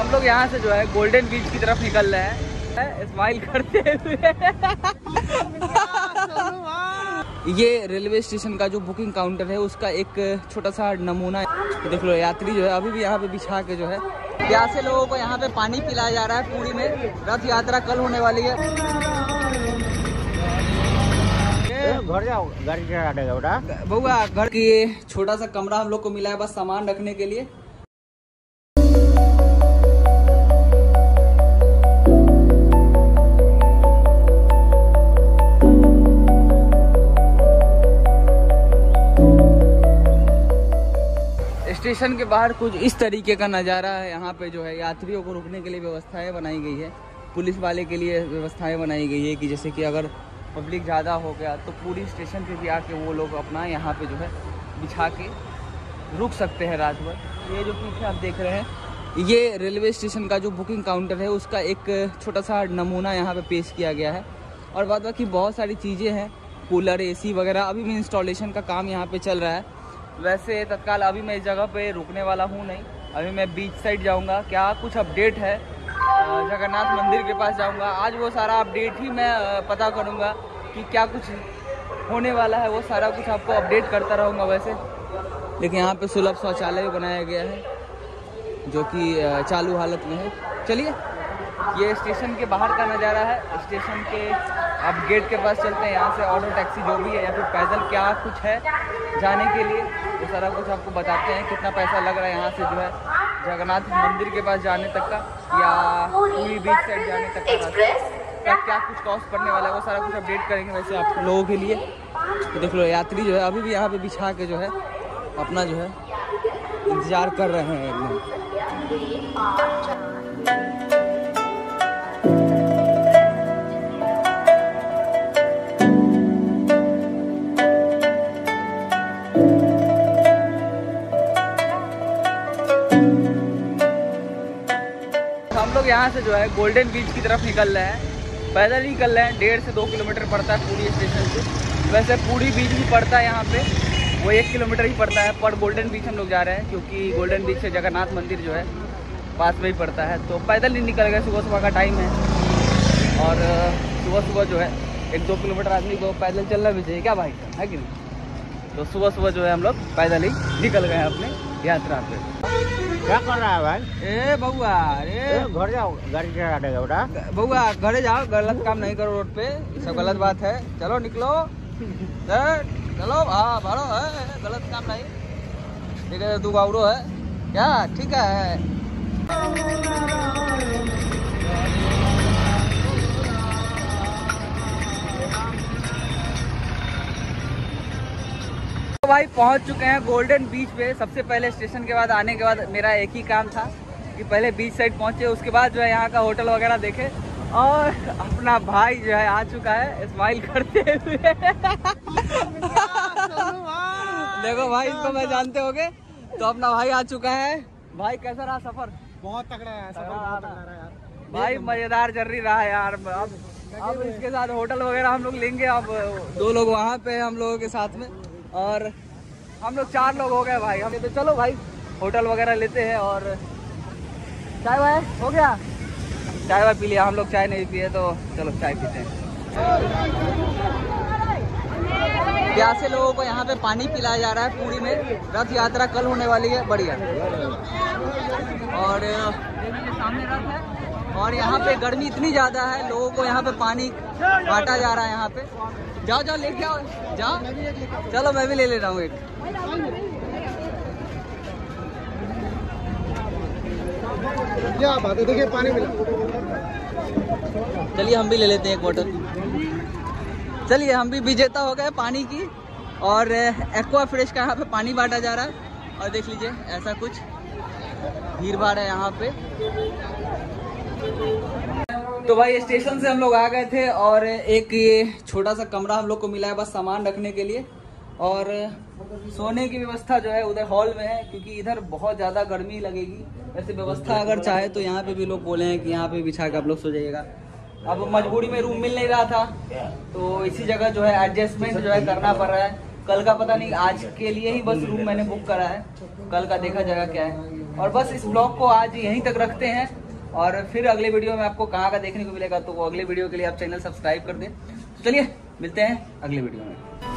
हम लोग यहाँ से जो है गोल्डन बीच की तरफ निकल रहे हैं स्माइल करते हुए। ये रेलवे स्टेशन का जो बुकिंग काउंटर है उसका एक छोटा सा नमूना है। देख लो यात्री जो है अभी भी यहाँ पे बिछा के जो है प्यासे लोगों को यहाँ पे पानी पिलाया जा रहा है। पुरी में रथ यात्रा कल होने वाली है। घर जाओ गाड़ी बउआ घर की छोटा सा कमरा हम लोग को मिला है बस सामान रखने के लिए। स्टेशन के बाहर कुछ इस तरीके का नज़ारा है। यहाँ पे जो है यात्रियों को रुकने के लिए व्यवस्थाएं बनाई गई है। पुलिस वाले के लिए व्यवस्थाएं बनाई गई है कि जैसे कि अगर पब्लिक ज़्यादा हो गया तो पूरी स्टेशन पे भी आके वो लोग अपना यहाँ पे जो है बिछा के रुक सकते हैं रात भर। ये जो पीछे आप देख रहे हैं ये रेलवे स्टेशन का जो बुकिंग काउंटर है उसका एक छोटा सा नमूना यहाँ पे पेश किया गया है। और बाद बाकी बहुत सारी चीज़ें हैं, कूलर, AC वगैरह अभी भी इंस्टॉलेशन का काम यहाँ पर चल रहा है। वैसे तत्काल अभी मैं इस जगह पे रुकने वाला हूँ नहीं, अभी मैं बीच साइड जाऊँगा। क्या कुछ अपडेट है जगन्नाथ मंदिर के पास जाऊँगा, आज वो सारा अपडेट ही मैं पता करूँगा कि क्या कुछ होने वाला है। वो सारा कुछ आपको अपडेट करता रहूँगा। वैसे लेकिन यहाँ पे सुलभ शौचालय बनाया गया है जो कि चालू हालत में है। चलिए ये स्टेशन के बाहर का नज़ारा है। स्टेशन के अब गेट के पास चलते हैं। यहाँ से ऑटो टैक्सी जो भी है या फिर पैदल क्या कुछ है जाने के लिए वो सारा कुछ आपको बताते हैं। कितना पैसा लग रहा है यहाँ से जो है जगन्नाथ मंदिर के पास जाने तक का या पूरी बीच साइड जाने तक का क्या कुछ कॉस्ट पड़ने वाला है वो सारा कुछ अपडेट करेंगे वैसे आप लोगों के लिए। तो देख लो यात्री जो है अभी भी यहाँ पे बिछा के जो है अपना जो है इंतजार कर रहे हैं एकदम। हम लोग यहाँ से जो है गोल्डन बीच की तरफ निकल रहे हैं। पैदल ही निकल रहे हैं। 1.5 से 2 किलोमीटर पड़ता है पूरी स्टेशन से। वैसे पूरी बीच भी पड़ता है यहाँ पे, वो 1 किलोमीटर ही पड़ता है। पर गोल्डन बीच हम लोग जा रहे हैं क्योंकि गोल्डन बीच से जगन्नाथ मंदिर जो है पास में ही पड़ता है। तो पैदल ही निकल गए, सुबह सुबह का टाइम है और सुबह सुबह जो है 1-2 किलोमीटर आदमी को पैदल चलना भी चाहिए क्या भाई, है कि नहीं। तो सुबह सुबह जो है हम लोग पैदल ही निकल गए हैं अपने यात्रा पे। क्या कर रहा है भाई? ए बउआ, घर जाओ गाड़ी चला देगा बेटा। बउआ घरे जाओ, गलत काम नहीं करो रोड पे, ये सब गलत बात है। चलो निकलो, चलो हाँ भाड़ो है, गलत काम नहीं। ठीक है 2 गाउरो है क्या, ठीक है। तो भाई पहुंच चुके हैं गोल्डन बीच पे। सबसे पहले स्टेशन के बाद आने के बाद मेरा एक ही काम था कि पहले बीच साइड पहुंचे, उसके बाद जो है यहाँ का होटल वगैरह देखे। और अपना भाई जो है आ चुका है स्माइल करते हुए। देखो भाई इसको मैं जानते होगे, तो अपना भाई आ चुका है। भाई कैसा रहा सफर? बहुत तगड़ा है सफर, बहुत तगड़ा रहा यार भाई, मजेदार जर्नी रहा यार। अब इसके साथ होटल वगैरह हम लोग लेंगे। अब 2 लोग वहाँ पे हम लोगों के साथ में और हम लोग 4 लोग हो गए भाई। हम तो चलो भाई होटल वगैरह लेते हैं। और चाय वाय हो गया, चाय वाय पी लिया हम लोग, चाय नहीं पिए तो चलो चाय पीते हैं। प्यासे लोगों को यहाँ पे पानी पिलाया जा रहा है। पूरी में रथ यात्रा कल होने वाली है, बढ़िया। और सामने रथ है और यहाँ पे गर्मी इतनी ज़्यादा है, लोगों को यहाँ पे पानी बांटा जा रहा है। यहाँ पे जाओ जाओ लेके आओ, जाओ चलो मैं भी ले रहा हूँ एक। क्या बात है, देखिए पानी मिला। चलिए हम भी ले लेते हैं एक बोतल। चलिए हम भी विजेता हो गए पानी की। और एक्वा फ्रेश का यहाँ पे पानी बांटा जा रहा है। और देख लीजिए ऐसा कुछ भीड़ भाड़ है यहाँ पे। तो भाई स्टेशन से हम लोग आ गए थे और एक ये छोटा सा कमरा हम लोग को मिला है बस सामान रखने के लिए। और सोने की व्यवस्था जो है उधर हॉल में है क्योंकि इधर बहुत ज़्यादा गर्मी लगेगी। वैसे व्यवस्था अगर चाहे तो यहाँ पे भी लोग बोले हैं कि यहाँ पे बिछा के आप लोग सो जाइएगा। अब मजबूरी में रूम मिल नहीं रहा था तो इसी जगह जो है एडजस्टमेंट जो है करना पड़ रहा है। कल का पता नहीं, आज के लिए ही बस रूम मैंने बुक करा है, कल का देखा जाएगा क्या है। और बस इस ब्लॉग को आज यहीं तक रखते हैं। और फिर अगले वीडियो में आपको कहाँ का देखने को मिलेगा, तो वो अगले वीडियो के लिए आप चैनल सब्सक्राइब कर दें। तो चलिए मिलते हैं अगले वीडियो में।